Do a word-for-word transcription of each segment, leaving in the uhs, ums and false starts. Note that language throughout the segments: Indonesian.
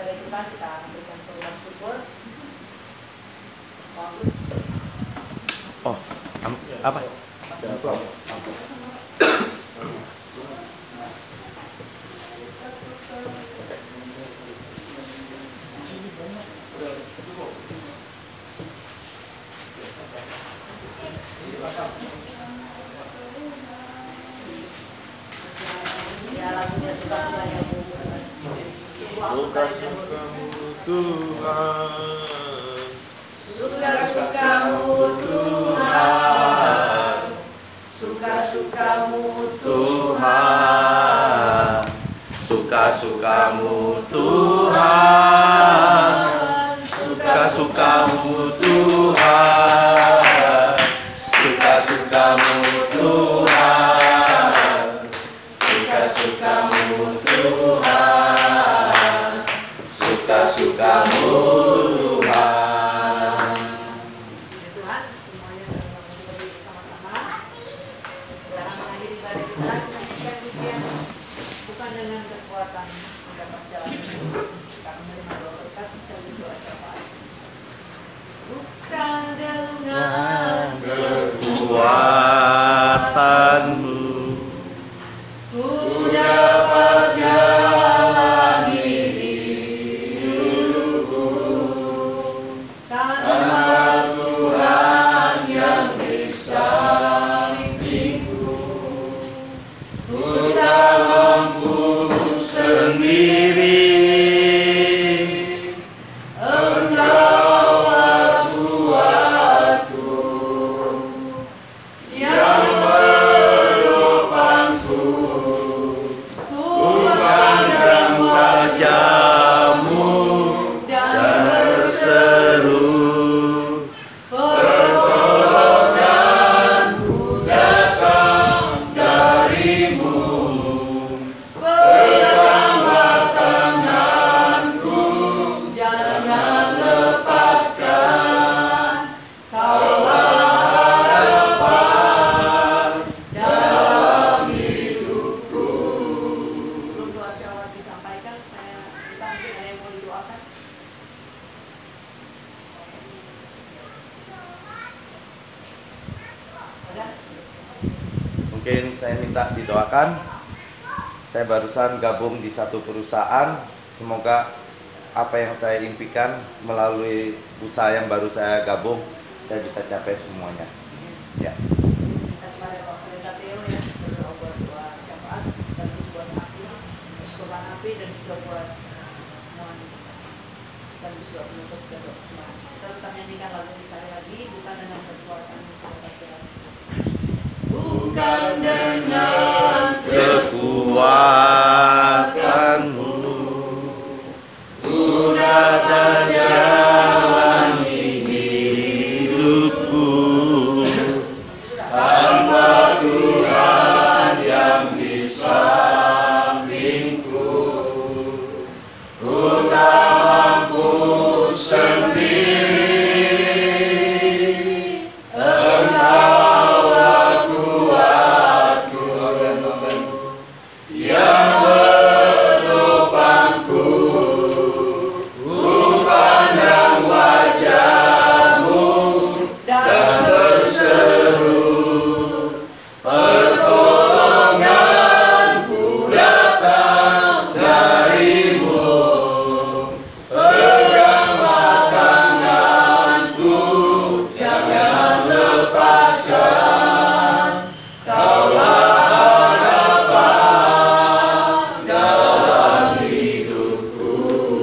kepada Tuhan, kita berikan pengulang syukur. Oh, apa? Ya, lagunya suka-sukanya Bu. Suka-sukamu Tuhan, Suka-sukamu Tuhan, suka-sukamu Tuhan, suka-sukamu Tuhan, suka-sukamu Tuhan, suka-sukamu Tuhan, suka-sukamu Tuhan, suka-sukamu Tuhan. Ya Tuhan, semuanya sama berdiri sama-sama. Dalam mengakhiri ibadah kita, kita nyanyikan pujian bukan dengan kekuatan mendapat jalan, kita menerima doa berkat sekaligus doa syafaat. Bukan dengan Kekuatanmu ku dapat jalani hidupku tanpa Tuhan yang di sampingku. Ku tak mampu sendiri, Engkaulah kuatku yang menopangku. Ku pandang wajahmu dan berseru, pertolonganku datang darimu. Peganglah tanganku, jangan lepaskan. Kaulah harapan dalam hidupku. Sebelum doa syafaat disampaikan, saya kita mungkin ada yang mau didoakan. Ada? mungkin saya minta didoakan. Saya barusan gabung di satu perusahaan. Semoga apa yang saya impikan melalui usaha yang baru saya gabung, saya bisa capai semuanya. Ya. Kita kepada Pak Pendeta Theo ya, berdoa buat doa syafaat, sekaligus buat api, korban api, dan juga buat semuanya. Sekaligus doa penutup dan doa semangat. Kita tetap nyanyikan lagu ini sekali lagi, bukan dengan kekuatan kita jalan. Bukan dengan Kekuatanmu ku dapat jalani hidupku tanpa Tuhan yang di sampingku. Ku tak mampu sendiri, Engkaulah kuatku yang menopangku. Ku pandang wajahmu dan berseru, pertolonganku datang darimu. Peganglah tanganku, jangan lepaskan. Kaulah harapan dalam hidupku.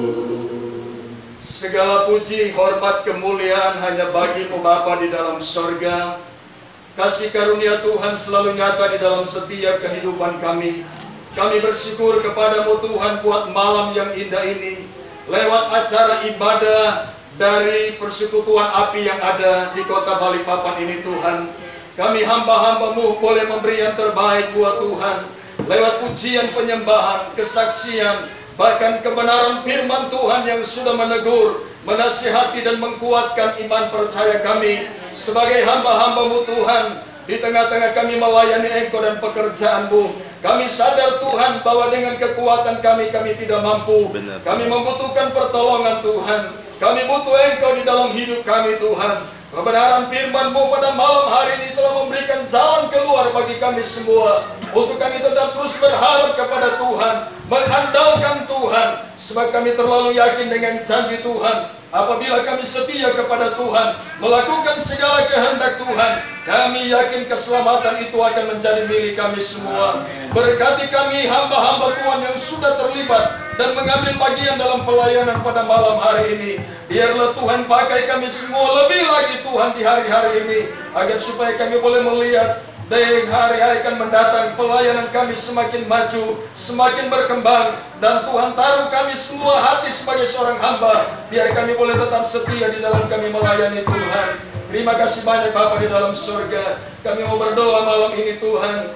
Segala puji, hormat, kemuliaan hanya bagi-Mu Bapa di dalam sorga. Kasih karunia Tuhan selalu nyata di dalam setiap kehidupan kami. Kami bersyukur kepadamu Tuhan buat malam yang indah ini. Lewat acara ibadah dari persekutuan api yang ada di kota Balikpapan ini Tuhan. Kami hamba-hamba-Mu boleh memberi yang terbaik buat Tuhan. Lewat pujian, penyembahan, kesaksian, bahkan kebenaran firman Tuhan yang sudah menegur, menasihati dan mengkuatkan iman percaya kami sebagai hamba-hamba-Mu Tuhan. Di tengah-tengah kami melayani Engkau dan pekerjaan-Mu, Kami sadar Tuhan bahwa dengan kekuatan kami, kami tidak mampu. Benar. Kami membutuhkan pertolongan Tuhan. Kami butuh Engkau di dalam hidup kami Tuhan. Kebenaran firman-Mu pada malam hari ini telah memberikan jalan keluar bagi kami semua. Untuk kami tetap terus berharap kepada Tuhan, mengandalkan Tuhan. Sebab kami terlalu yakin dengan janji Tuhan. Apabila kami setia kepada Tuhan, melakukan segala kehendak Tuhan, kami yakin keselamatan itu akan menjadi milik kami semua. Berkati kami hamba-hamba Tuhan yang sudah terlibat dan mengambil bagian dalam pelayanan pada malam hari ini. Biarlah Tuhan pakai kami semua lebih lagi Tuhan di hari-hari ini, agar supaya kami boleh melihat dari hari-hari akan mendatang pelayanan kami semakin maju, semakin berkembang, dan Tuhan taruh kami semua hati sebagai seorang hamba, biar kami boleh tetap setia di dalam kami melayani Tuhan. Terima kasih banyak Bapa di dalam surga. Kami mau berdoa malam ini Tuhan,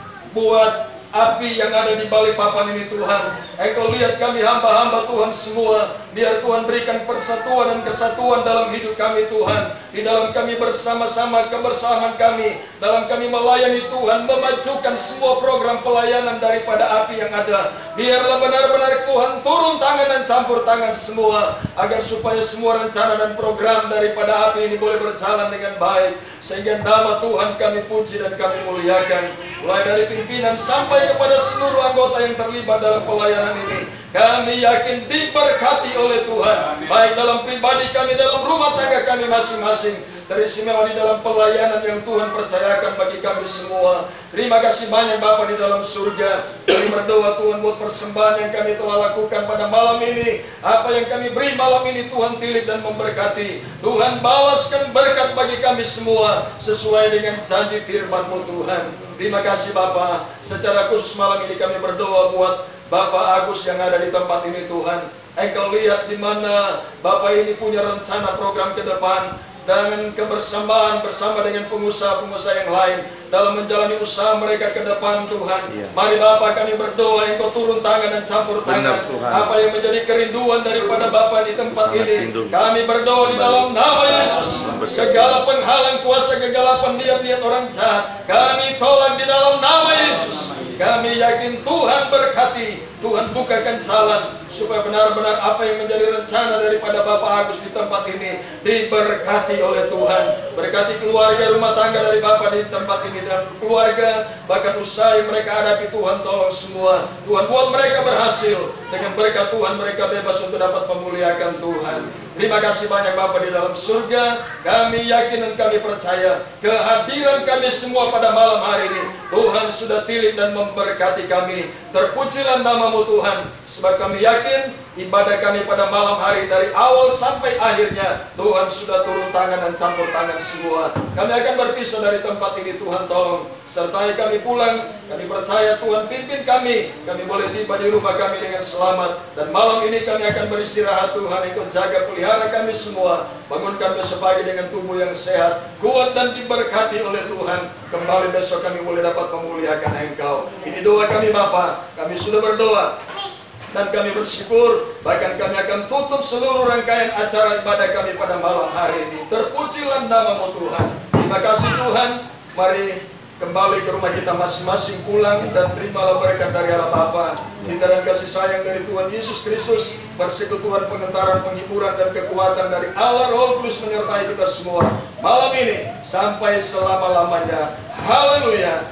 buat api yang ada di balik papan ini Tuhan. Engkau lihat kami hamba-hamba Tuhan semua. Biar Tuhan berikan persatuan dan kesatuan dalam hidup kami Tuhan. Di dalam kami bersama-sama, kebersamaan kami, dalam kami melayani Tuhan, memajukan semua program pelayanan daripada api yang ada. Biarlah benar-benar Tuhan turun tangan dan campur tangan semua, agar supaya semua rencana dan program daripada api ini boleh berjalan dengan baik, sehingga nama Tuhan kami puji dan kami muliakan. Mulai dari pimpinan sampai kepada seluruh anggota yang terlibat dalam pelayanan ini, kami yakin diberkati oleh Tuhan, baik dalam pribadi kami, dalam rumah tangga kami masing-masing, teristimewa di dalam pelayanan yang Tuhan percayakan bagi kami semua. Terima kasih banyak Bapa di dalam surga. Kami berdoa Tuhan buat persembahan yang kami telah lakukan pada malam ini. Apa yang kami beri malam ini Tuhan tilik dan memberkati. Tuhan balaskan berkat bagi kami semua sesuai dengan janji firman-Mu Tuhan. Terima kasih Bapa. Secara khusus malam ini kami berdoa buat Bapak Agus yang ada di tempat ini Tuhan. Engkau lihat di mana Bapak ini punya rencana program ke depan, dengan kebersamaan bersama dengan pengusaha-pengusaha yang lain dalam menjalani usaha mereka ke depan Tuhan. Iya. Mari Bapak kami berdoa Engkau turun tangan dan campur tangan. Benar, Apa yang menjadi kerinduan daripada Bapak di tempat Sangat ini, rindu. kami berdoa di dalam nama Yesus. Segala penghalang kuasa kegelapan, niat-niat orang jahat, kami tolak di dalam nama Yesus. Kami yakin Tuhan berkati, Tuhan bukakan jalan, supaya benar-benar apa yang menjadi rencana daripada Bapak Agus di tempat ini diberkati oleh Tuhan. Berkati keluarga rumah tangga dari Bapak di tempat ini, dan keluarga, bahkan usaha yang mereka hadapi Tuhan tolong semua. Tuhan buat mereka berhasil, dengan berkat Tuhan mereka bebas untuk dapat memuliakan Tuhan. Terima kasih banyak Bapa di dalam surga. Kami yakin dan kami percaya kehadiran kami semua pada malam hari ini, Tuhan sudah tilik dan memberkati kami. Terpujilah nama-Mu Tuhan, sebab kami yakin ibadah kami pada malam hari dari awal sampai akhirnya Tuhan sudah turun tangan dan campur tangan semua. Kami akan berpisah dari tempat ini, Tuhan tolong sertai kami pulang. Kami percaya Tuhan pimpin kami, kami boleh tiba di rumah kami dengan selamat. Dan malam ini kami akan beristirahat Tuhan. Engkau jaga pelihara kami semua, bangunkan besok pagi dengan tubuh yang sehat, kuat dan diberkati oleh Tuhan. Kembali besok kami boleh dapat memuliakan Engkau. Ini doa kami Bapa. Kami sudah berdoa dan kami bersyukur. Bahkan kami akan tutup seluruh rangkaian acara ibadah kami pada malam hari ini. Terpujilah nama-Mu Tuhan. Terima kasih Tuhan. Mari kembali ke rumah kita masing-masing, pulang dan terimalah berkat dari Allah Bapa, cinta dan kasih sayang dari Tuhan Yesus Kristus, persekutuan, pengentaran, penghiburan dan kekuatan dari Allah Roh Kudus menyertai kita semua malam ini sampai selama-lamanya. Haleluya.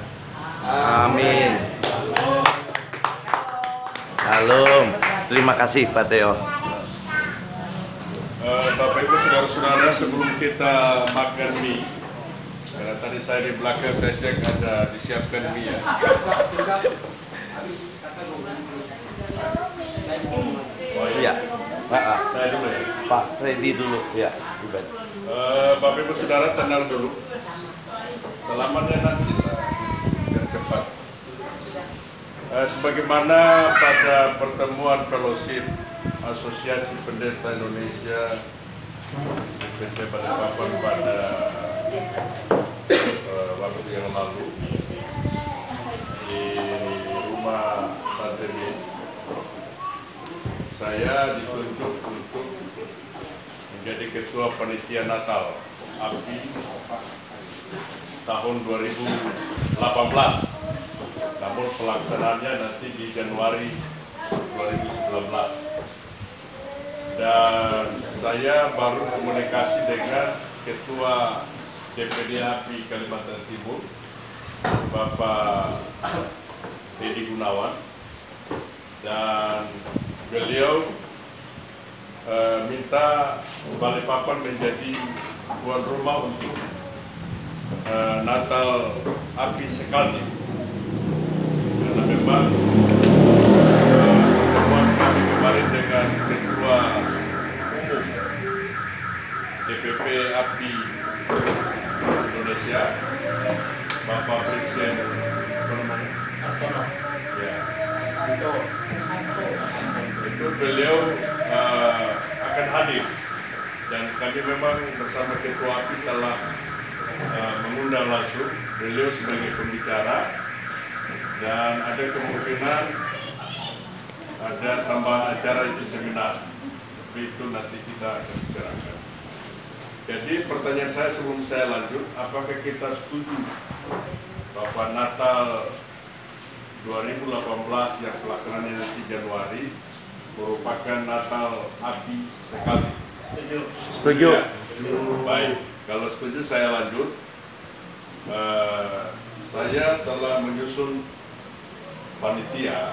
Amin. Shalom. Terima kasih Pak Teo. Uh, Bapak Ibu saudara-saudara, sebelum kita makan mie, karena tadi saya di belakang saya cek ada disiapkan mie ya. Oh Iya. Pak, Saya dulu ya. Pak Freddy dulu ya. Uh, Bapak Ibu saudara tenang dulu. Selamanya nanti yang cepat. Uh, sebagaimana pada pertemuan fellowship Asosiasi Pendeta Indonesia P C Balikpapan pada uh, waktu yang lalu di rumah Santri, saya ditunjuk untuk menjadi ketua panitia Natal A P I tahun dua ribu delapan belas. namun pelaksanaannya nanti di Januari dua ribu sembilan belas. Dan saya baru komunikasi dengan Ketua D P D A P I Kalimantan Timur, Bapak Dedi Gunawan, dan beliau e, minta Balikpapan menjadi tuan rumah untuk e, Natal Api Sekaltim. Karena memang pertemuan kami kemarin dengan Ketua Umum D P P A P I Indonesia, Bapak Brigjen ya, itu beliau uh, akan hadir, dan kami memang bersama Ketua A P I telah uh, mengundang langsung beliau sebagai pembicara, dan ada kemungkinan ada tambahan acara itu seminar, tapi itu nanti kita akan bicarakan. Jadi pertanyaan saya sebelum saya lanjut, apakah kita setuju bahwa Natal dua ribu delapan belas yang pelaksanaannya nanti Januari merupakan Natal Api Sekaltim? Setuju. Setuju. Ya? Baik, kalau setuju saya lanjut. Uh, saya telah menyusun panitia,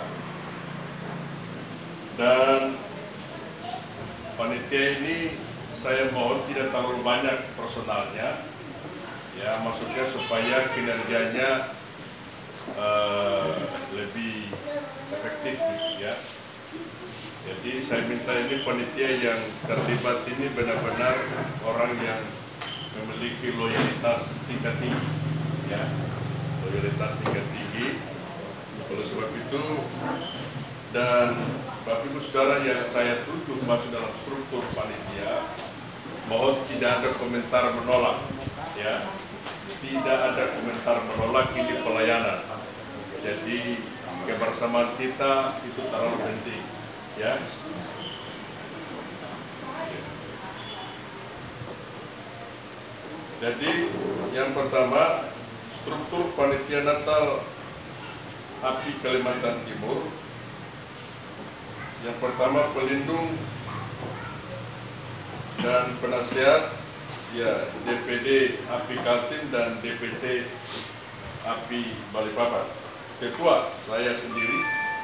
dan panitia ini saya mohon tidak terlalu banyak personalnya, ya, maksudnya supaya kinerjanya uh, lebih efektif, ya. Jadi saya minta ini panitia yang terlibat ini benar-benar orang yang memiliki loyalitas tingkat tinggi, ya, loyalitas tingkat tinggi. Oleh sebab itu, dan Bapak Ibu Saudara yang saya tuntut masuk dalam struktur panitia, mohon tidak ada komentar menolak, ya, tidak ada komentar menolak, ini pelayanan. Jadi kebersamaan kita itu terlalu penting, ya. Jadi yang pertama, struktur panitia Natal A P I Kalimantan Timur. Yang pertama, pelindung dan penasihat, ya, D P D A P I Kaltim dan D P C A P I Balikpapan. Ketua saya sendiri,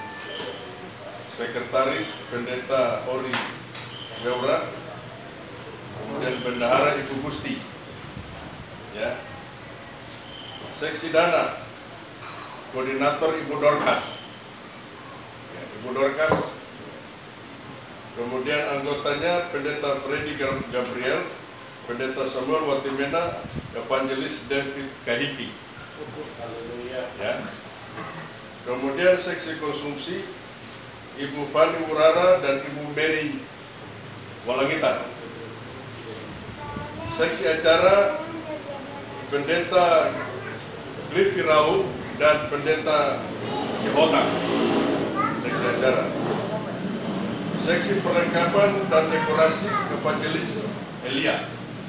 Sekretaris Pendeta Ori Weura, kemudian Bendahara Ibu Gusti, ya. Seksi Dana, Koordinator Ibu Dorcas, ya, Ibu Dorcas. Kemudian anggotanya Pendeta Freddy Gabriel, Pendeta Samuel Watimena, Evangelis David Kahiki. Ya. Kemudian seksi konsumsi Ibu Fani Urara dan Ibu Mary Walangitan. Seksi acara Pendeta Cliffy Rau dan Pendeta Sihotang. Seksi acara. Seksi perlengkapan dan dekorasi Evangelis Elia.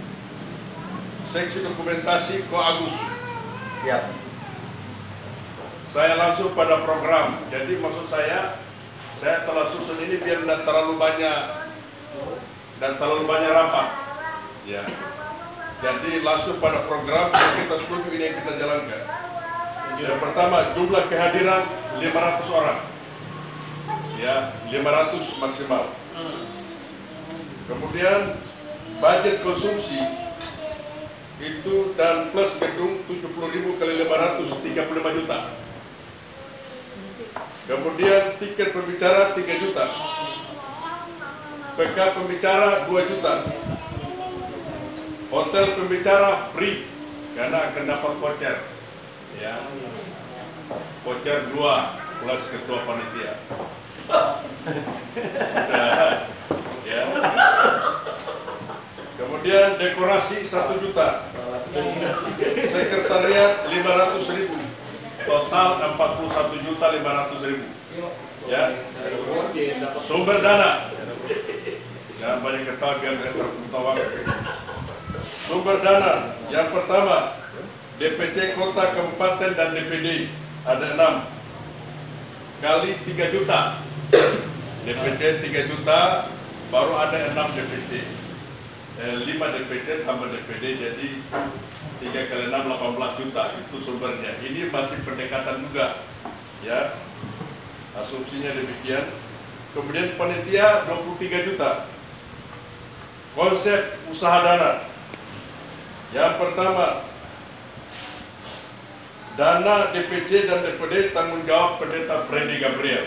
Seksi dokumentasi Ko Agus. Ya. Saya langsung pada program. Jadi maksud saya, saya telah susun ini biar tidak terlalu banyak dan terlalu banyak rapat. Ya. Jadi langsung pada program, kita setuju ini yang kita jalankan. Yang pertama, jumlah kehadiran lima ratus orang. Ya, lima ratus maksimal. Kemudian budget konsumsi itu dan plus gedung tujuh puluh ribu kali lima ratus, tiga puluh lima juta. Kemudian tiket pembicara tiga juta. P K pembicara dua juta. Hotel pembicara free karena akan dapat voucher. Ya. Voucher dua plus ketua panitia. Ya. Kemudian dekorasi satu juta, sekretariat lima ratus ribu, total empat puluh satu juta lima ratus ribu. Ya. Sumber dana, jangan banyak ketawa biar tidak tertawa. Sumber dana yang pertama D P C kota, kabupaten dan D P D ada enam, kali tiga juta. D P C tiga juta, baru ada enam D P C. Eh, lima D P C tambah D P D, jadi tiga kali enam, delapan belas juta. Itu sumbernya. Ini masih pendekatan juga. Ya, asumsinya demikian. Kemudian panitia dua puluh tiga juta. Konsep usaha dana. Yang pertama, dana D P C dan D P D tanggung jawab Pendeta Freddy Gabriel.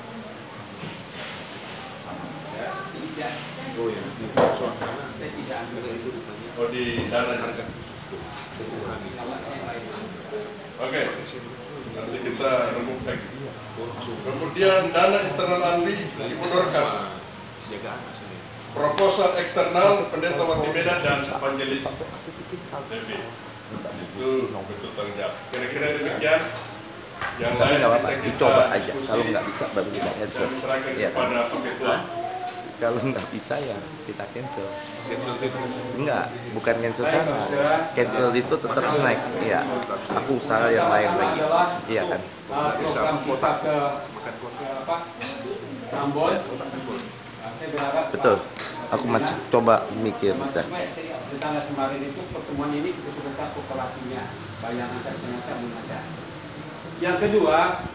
Tidak. Oh ya, di soal dana Saya tidak ambil itu misalnya Oh, di dana. harga khusus tuh. Bukan di kalau saya lain. Oke, nanti kita remukkan. langsung. Kemudian dana internal ahli Ibu Dorcas. Jagaan maksudnya. Proposal eksternal Pendeta Watimena dan Evangelis Devi. Itu betul tanggung jawab. Kira-kira demikian. Yang Tapi lain nggak bisa apa-apa, kita dicoba aja. diskusi Kalau nggak bisa baru kita cancel. dan serahkan Iya kan? kepada Pak Ketua. Kalau nggak bisa ya kita cancel. Cancel situ. Enggak, bukan cancel Baik, karena saudara. cancel itu tetap snack. Iya. Aku usaha yang lain lagi. Iya kan. Uh, program kita ke, Makan ke kota. apa? Ambon. Kota Ambon. Nah, saya berharap Betul. Pak Aku masih coba mikir. Teman-teman, saya di tanggal kemarin itu pertemuan ini kita sudah tahu populasinya, bayangan ternyata belum ada. Yang kedua,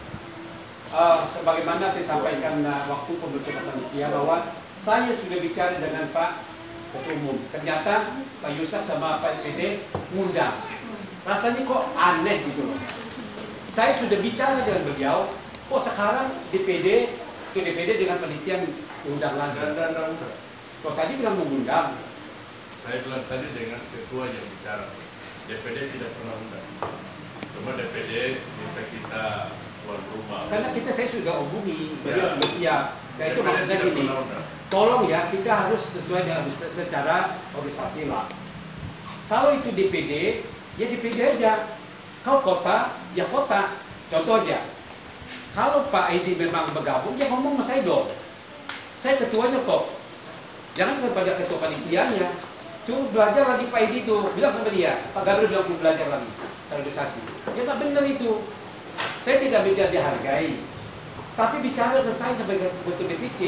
uh, sebagaimana saya sampaikan uh, waktu pembentukan panitia bahwa saya sudah bicara dengan Pak Ketua Umum. Ternyata Pak Yusuf sama Pak P D ngundang. Rasanya kok aneh gitu loh. Saya sudah bicara dengan beliau, kok sekarang D P D ke D P D dengan panitia undang lagi. Dan dan dan dan. Kok tadi bilang mengundang. Saya bilang tadi dengan ketua yang bicara. D P D tidak pernah undang. Cuma D P D minta kita tuan rumah. Karena kita saya sudah hubungi, beliau Ya. sudah siap. Nah itu D P D maksud saya tidak gini, pernah undang. tolong ya kita harus sesuai dengan secara organisasi lah. Kalau itu D P D, ya D P D aja. Kau kota, ya kota. Contoh aja. Kalau Pak Edi memang bergabung, ya ngomong sama saya dong. Saya ketuanya kok. Jangan kepada ketua panitianya. Cuma belajar lagi Pak Edi itu. Bilang sama dia. Pak Gabriel bilang suruh belajar lagi. Organisasi. Ya tak benar itu. Saya tidak bisa dihargai. Tapi bicara ke saya sebagai ketua D P C.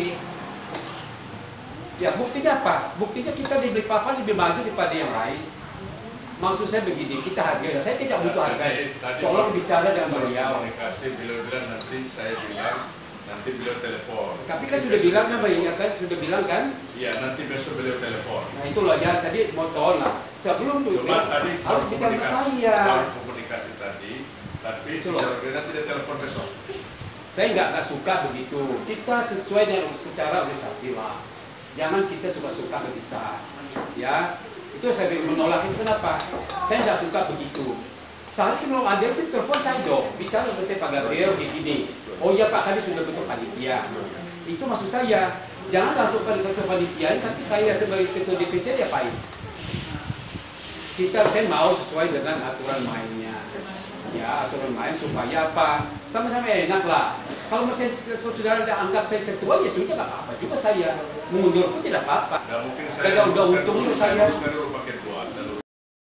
Ya buktinya apa? Buktinya kita di Balikpapan lebih maju daripada yang lain. Maksud saya begini, kita hargai. Saya tidak butuh hargai. Tolong bicara dengan beliau. Komunikasi beliau bilang nanti saya bilang nanti beliau telepon. Tapi kan sudah bilang kan, Pak, ya kan sudah bilang kan. Iya nanti besok beliau telepon. Nah itulah ya. Jadi mau tolong lah. Sebelum itu Cuma tadi harus bicara sama saya. baru komunikasi tadi, tapi Itu loh. secara tidak telepon besok. Saya nggak nggak suka begitu. Kita sesuai dengan secara organisasi lah. Jangan kita suka-suka bisa. Ya. Itu saya menolak itu kenapa? Saya nggak suka begitu. Seharusnya kalau ada itu telepon saya dong, bicara sama saya Pak Gabriel gini. Oh iya Pak, kami sudah bentuk panitia. Itu maksud saya. Jangan langsung pada ketua panitia, tapi saya sebagai ketua D P C ya Pak. Kita saya mau sesuai dengan aturan mainnya. Ya aturan main supaya apa? Sama-sama enak lah. Kalau masih saudara anggap saya ketua ya sudah nggak apa-apa juga saya. Mundur pun tidak apa-apa. Dan mungkin saya Tidak udah teruskan untung dulu, saya. teruskan dulu Pak Ketua. Dan